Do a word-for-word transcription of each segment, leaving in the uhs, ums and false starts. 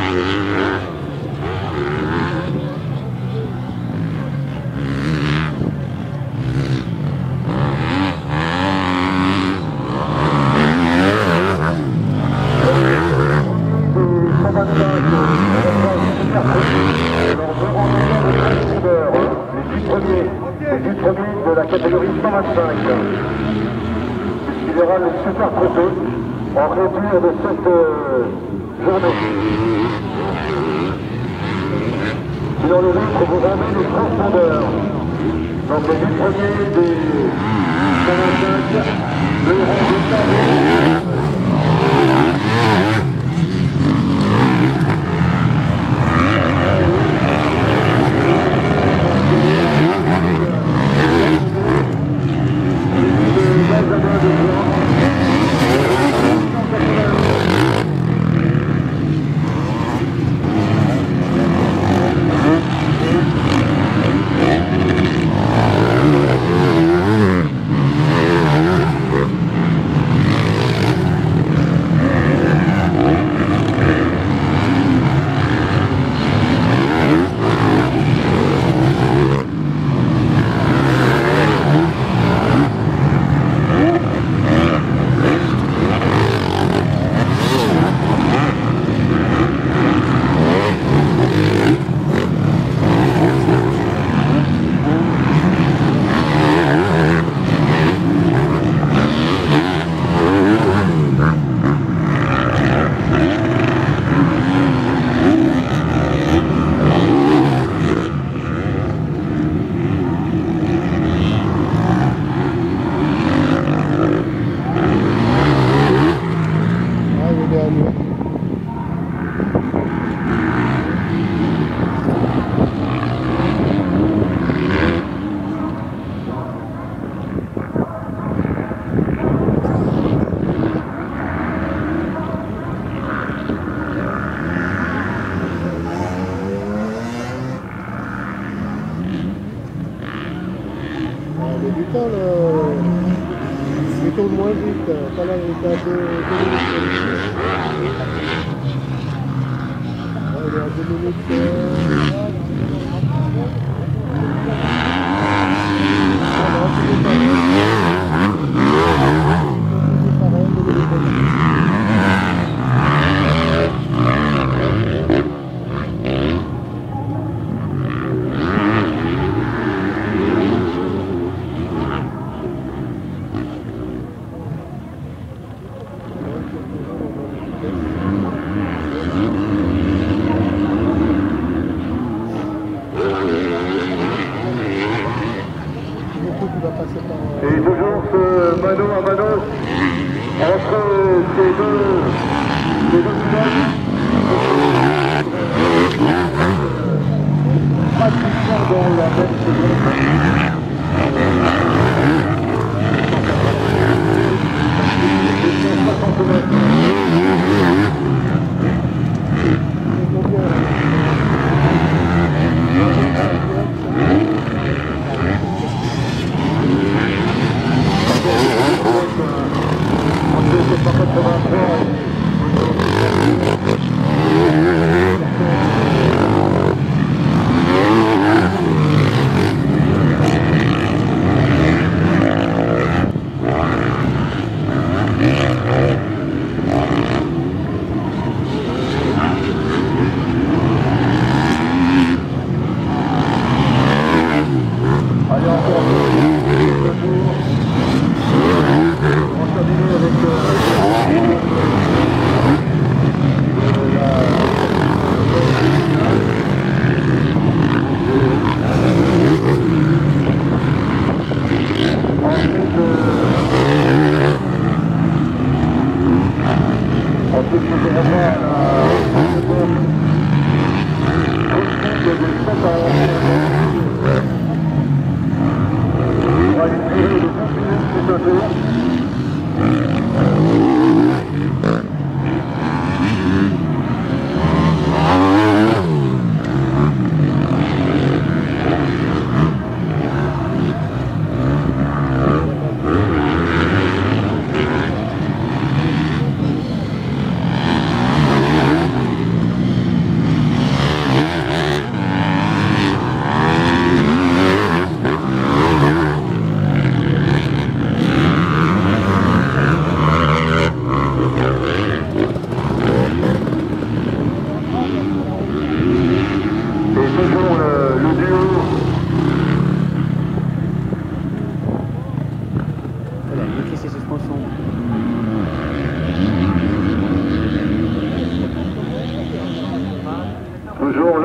De la catégorie cent vingt-cinq. Il y aura le super trophée en clôture de cette euh, journée. Et dans le litre, vous rendez les transpondeurs. Donc les huit premiers des cent vingt-cinq, le rang de Paris. Débutant, il tourne moins vite, pas là, il est à deux minutes. Il est à deux minutes. Et toujours ce mano à mano entre ces deux, ces deux pilotes. Pratiquement dans la même seconde.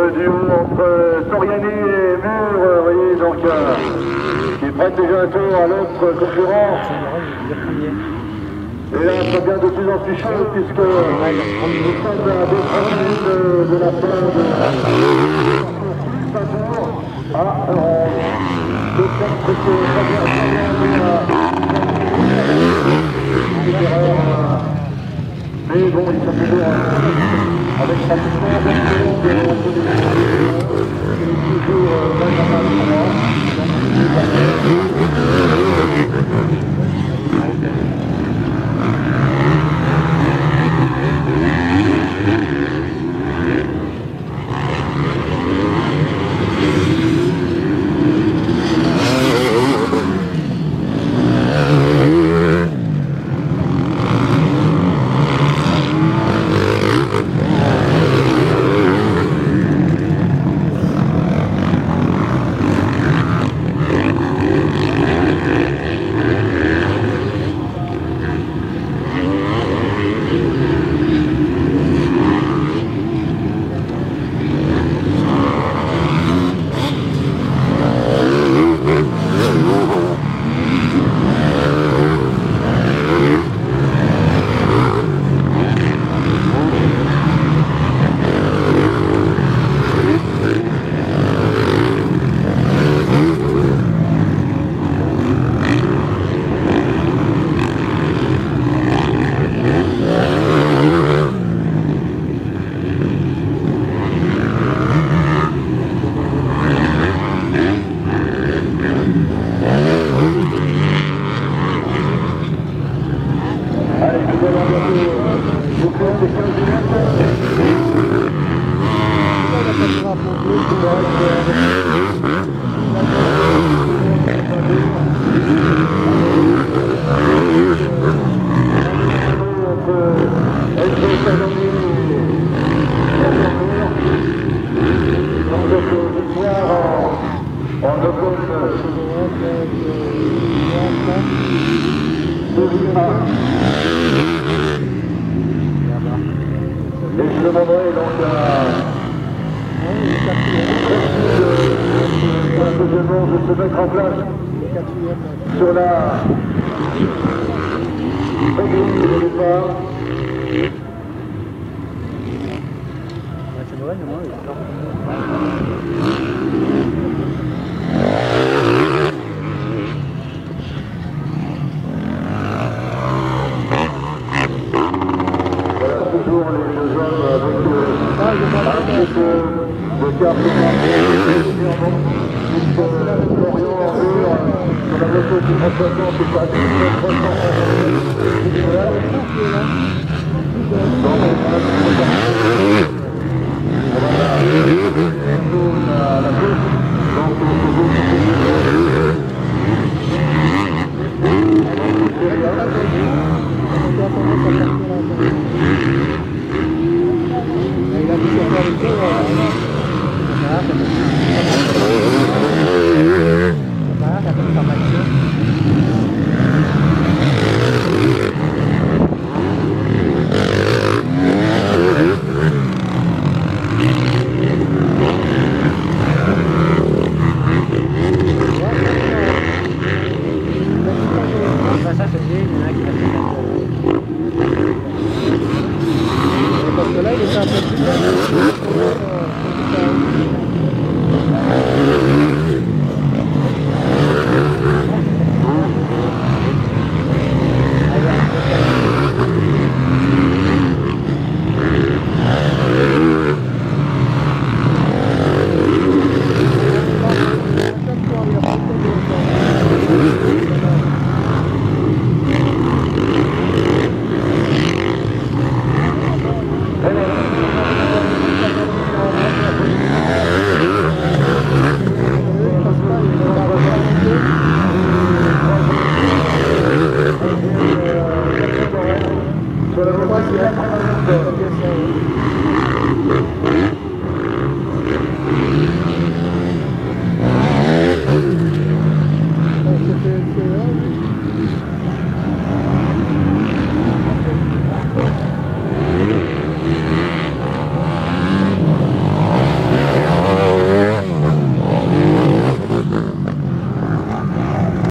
le duo entre Toriani et Mur, vous voyez, donc euh, ils prennent déjà un tour à l'autre concurrent. Et là, ça devient de plus en plus chaud puisque nous sommes à deux minutes de, de la fin de ah, alors, je pense que c'est très bien, très bien, mais bon, ils sont toujours avec pratiquement toujours et je demanderai donc à la deuxième manche de se mettre en place sur la grille de départ. Toujours les deux hommes avec un petit peu de carte puisque Florian en vue sur la moto qui prend soixante et pas trois cents Parce que là, il est un peu plus